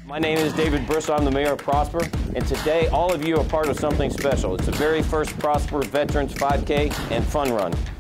My name is David Bristol. I'm the mayor of Prosper, and today all of you are part of something special. It's the very first Prosper Veterans 5K and Fun Run.